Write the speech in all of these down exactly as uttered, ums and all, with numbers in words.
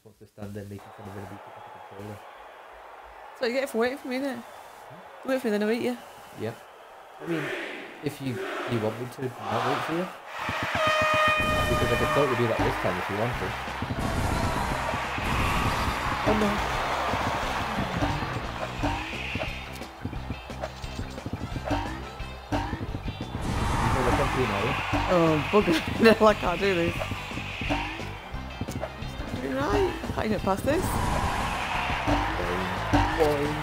wants to stand there and make it kind of really pick up the controller. So you get it for waiting for me then? You wait for me, then I'll eat you. Yeah. I mean, if you you want me to, I'll wait for you. Because I could totally do that this time if you wanted. Oh no. You know the company now, yeah? Oh, bugger. No, I can't do this. You're right. How you get past this? Boing.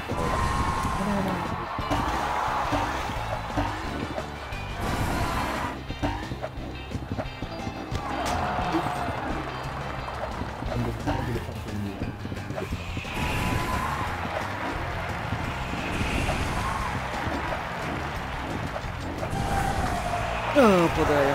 Oh, podaję.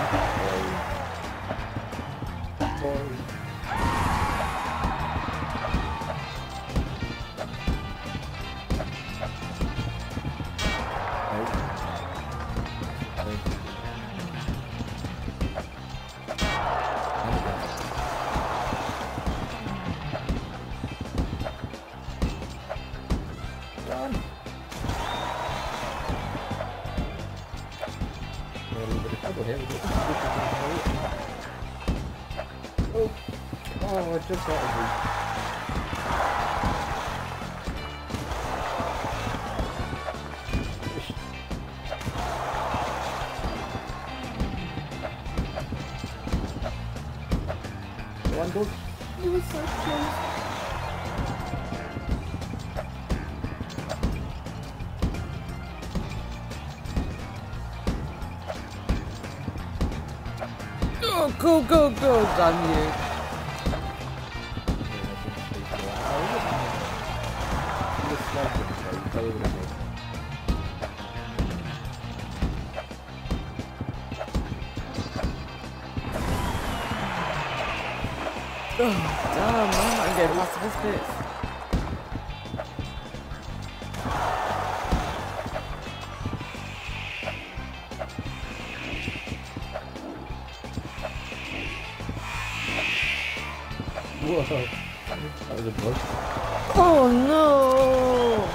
Oh, oh, I just got a one goal. It was so close. Go, go, go, go, damn you. Oh, damn, man, I'm getting past this bit. Whoa, that was a bug. Oh no!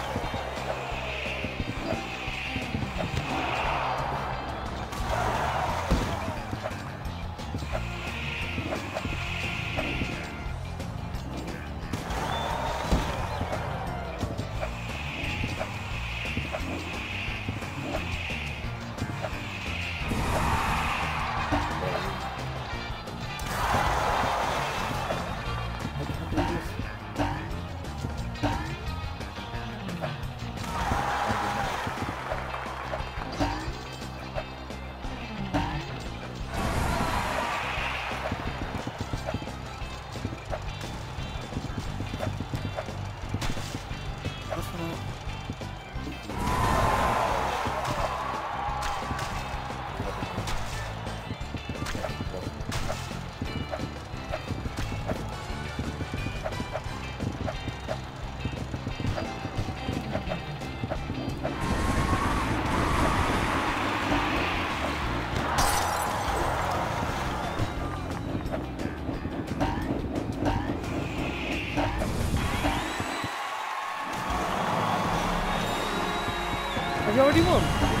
Have you already won?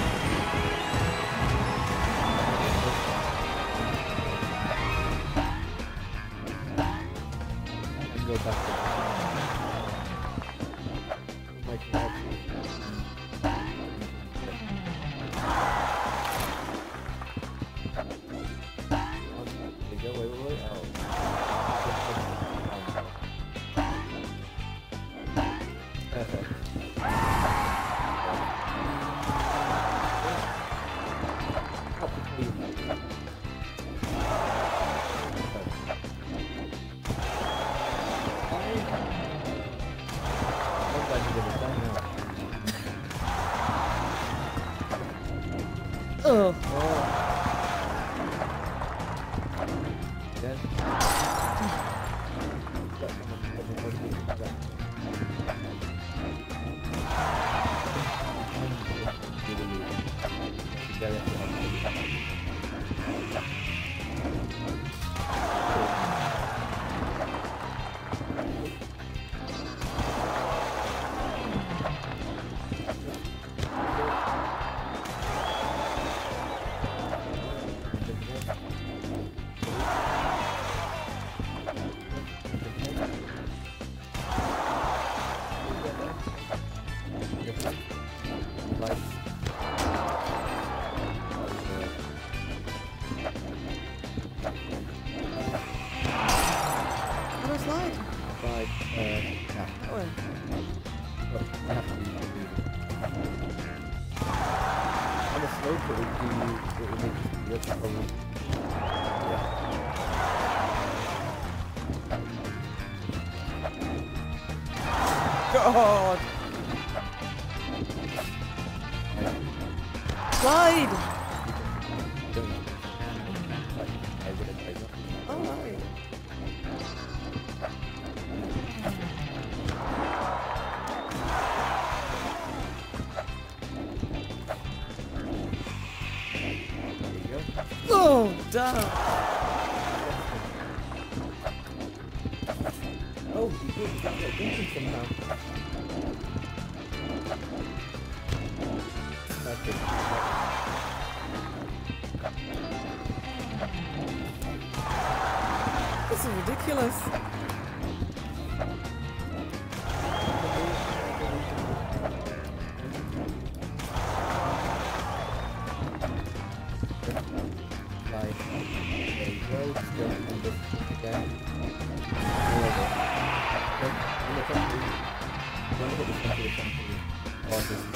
And go back to my God. Wait, wait, wait. Oh. Perfect. Oh. side. Side, uh, yeah. That way. But I have to use the on a slope it would do, it would make you look probably. Yeah. God. Slide. Alright. Oh, damn. Oh, you did, you got that thinking somehow. That's it. This is ridiculous. Like, there you go, just go and just again. Then, when it comes to, when it comes to the country, or just,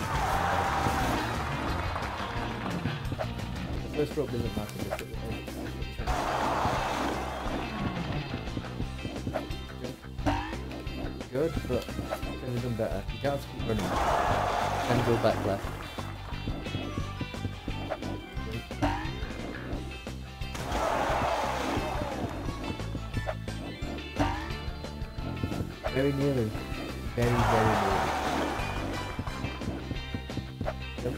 the first rope doesn't matter, just at the end. Good, but can have done better. You can't keep running. Then go back left. Very nearly. Very, very nearly. Yep.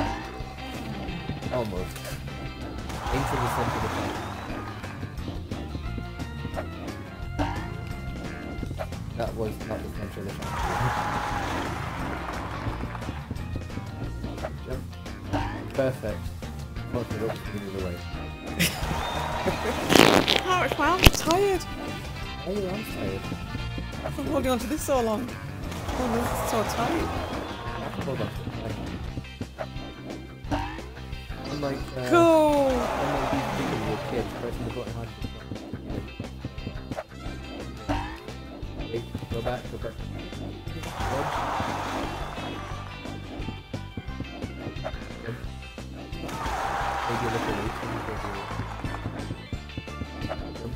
Almost. Into the center of the tank. That was not the center of the tank. Yep. Perfect. Most of the ropes moving the other way. Oh, it's my arm's tired. Oh, your arm's tired. I've been holding on to this so long. Oh, this is so tight. I have to hold on to it. Unlike, uh, Cool. unlike these people who are kids, pressing the button hard to Wait, go back, go back. Good. Good. Maybe a little late. Good.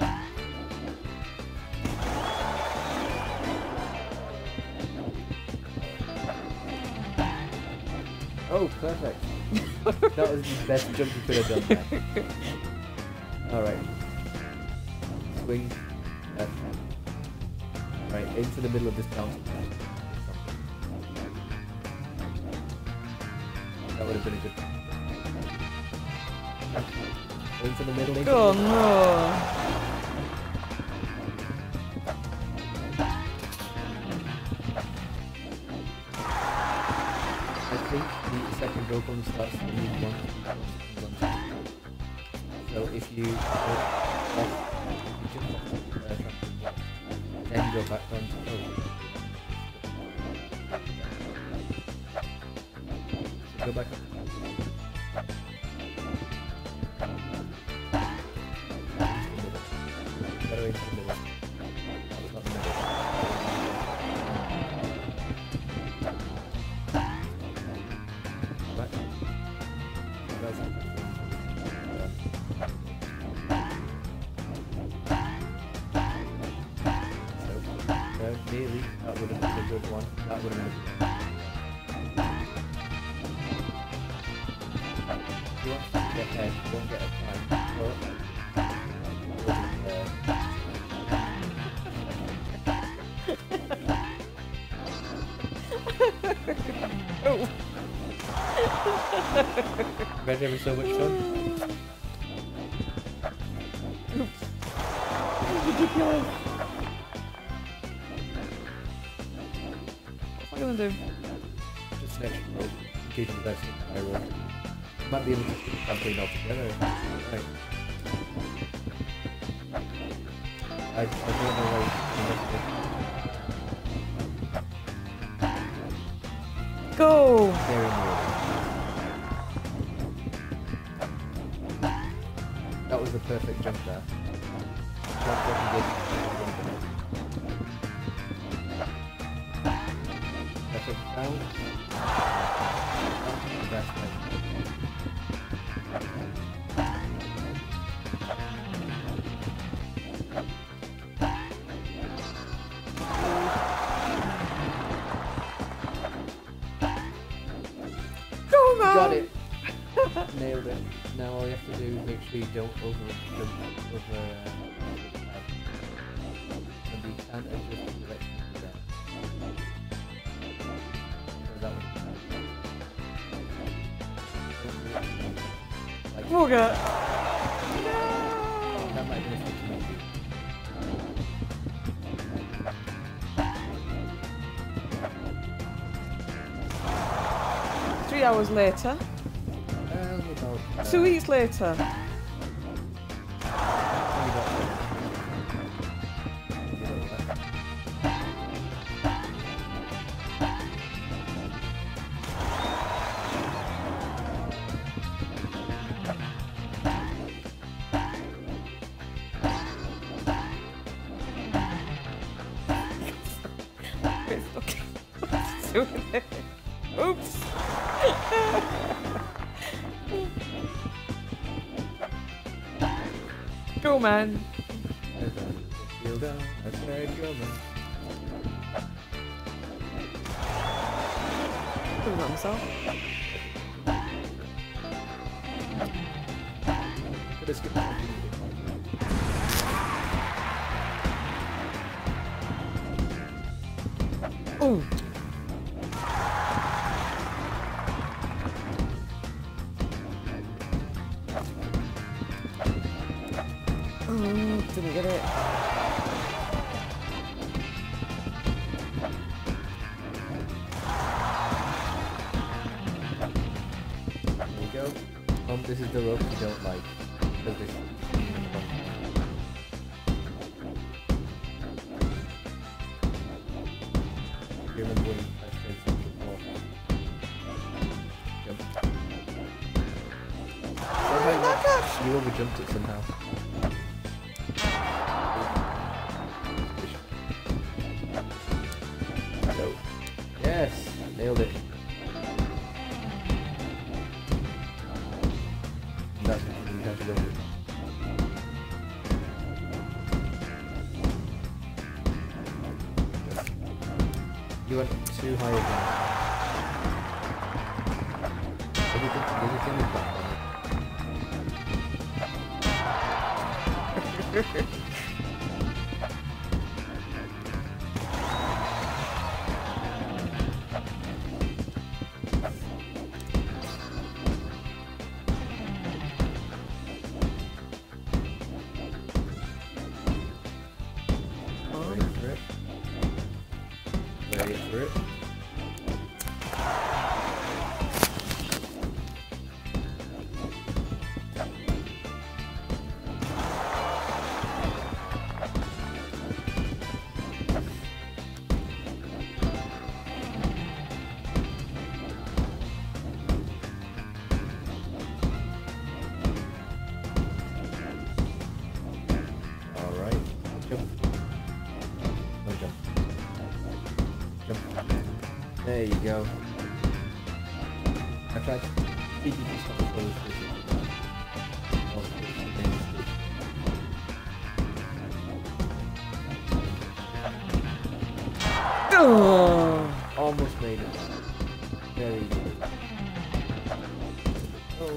Oh, perfect. That was the best jump you could have done there. Alright. Swing. Left. Right, into the middle of this bounce. That would have been a good one. Into the middle. Into Oh the middle. no. I think the second rope only starts when you want So if you go off, if you jump off the uh, trampoline, then go back on to oh. So go back up. Better into the middle. That was not the middle. Back. That's it. Uh, nearly, that would have been a good one. That would have been a good one. You want to get ahead, you don't get a time. But, Oh. Imagine having so much fun. Oops. Ridiculous. What am I gonna do? Just an extra rope, in case of the best I roll. Might be able to skip the trampoline altogether. Right. I, I don't know why. Go! Very nearly. That was the perfect jump there. Jump what you did. got it! Nailed it. Now all you have to do is make sure you don't over jump over uh, the pad. And you can't adjust the direction of the down. So that was like, Bugger! that might be a mistake to make you. Three hours later. Um, about, uh, Two weeks later. only about It's fucking doing it. Oops. Go, man. Feel down, that's where I go, man. Doing that myself. Could have skipped that. Ooh. Oh, didn't get it. There you go. Um, this is the rope you don't like. Because this you remember when you first played Central before. Jump. Somehow you, you overjumped it somehow. No. Yes! Nailed it. That's what you have to go with. You went too high again. Everything, everything is back on it. Ready for it? Ready for it? Alright, jump. No jump. Jump. There you go. I tried to keep you from stuff close to it. Oh. Almost made it. Very good. Oh.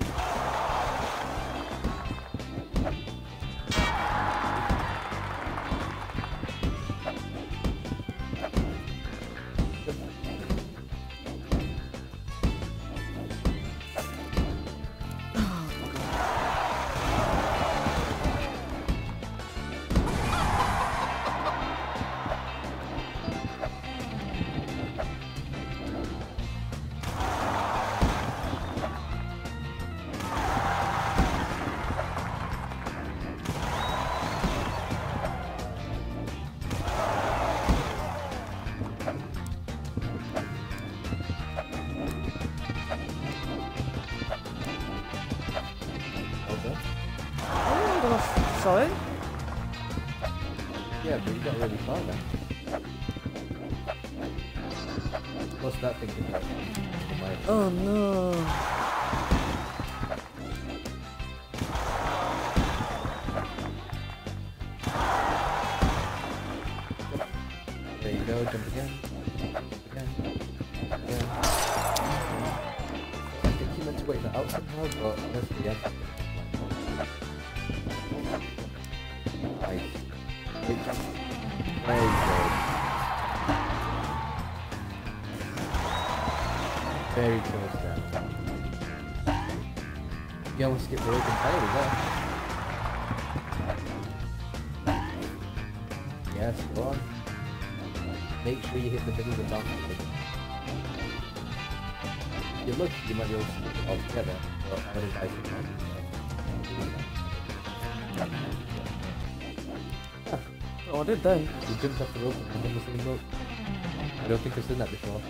Okay. Oh, sorry. Yeah, but you got really far then. What's that thinking about? Oh no. There you go, jump again. Jump again. Again. to wait that out somehow, but honestly, yeah. Nice. Big jump. There you go. Very close down. You almost skipped the rope entirely there. Yes, go on. Make sure you hit the middle of the bounce. If you look, you might be able to skip it all together, but I would advise you not to. Oh, I did then. You jumped off the rope and on the same rope. I don't think I've seen that before.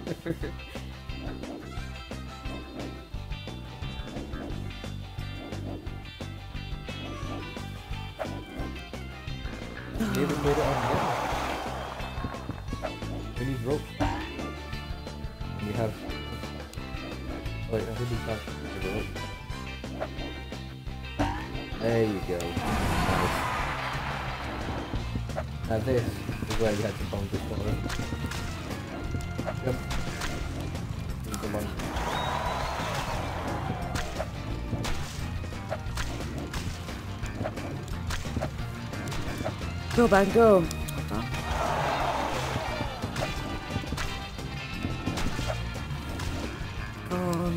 You even made it on again. We need rope. And we have... Wait, I think we can't get the rope. There you go. Nice. Now this is where you had to bonk this for it. Jump. Need the monkey. Go, man, go. Um.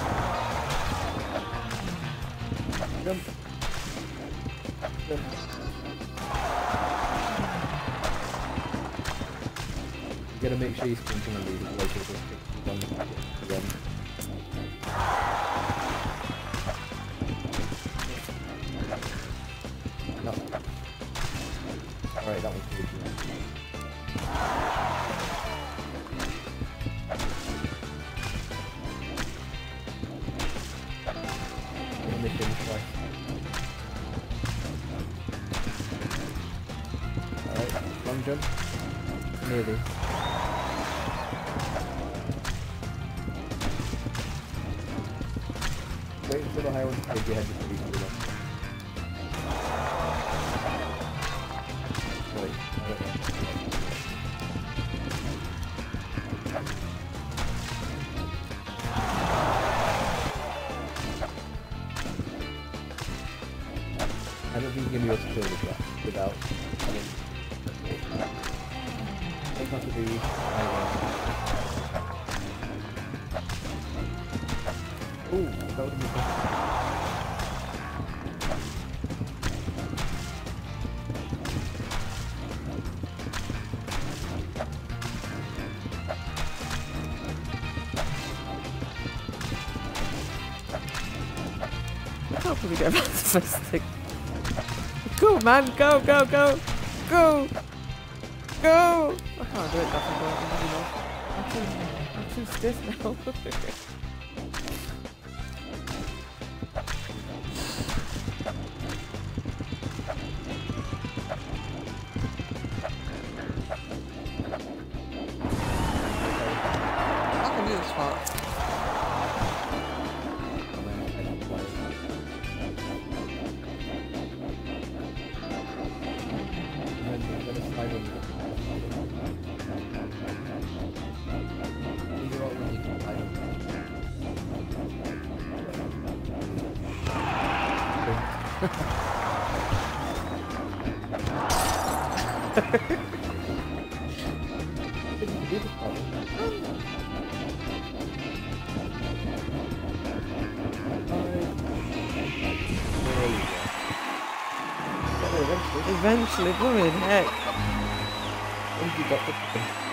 Jump. Jump. You gotta make sure you're sprinting on these, otherwise you'll just pick one again. No. Alright, that one's good. Mission twice. Alright, long jump. Nearly. Wait until the high one takes your head before you do that. Wait, wait. I don't think you're gonna be able to kill this rat without. I mean, doesn't have to be. Ooh, that would be fun. I can't believe we get back to the first thing. Go, man, go, go, go, go, go! I can't do it that far, I'm too, I'm too stiff now. I can do this part. Eventually, blooming heck. When have you got the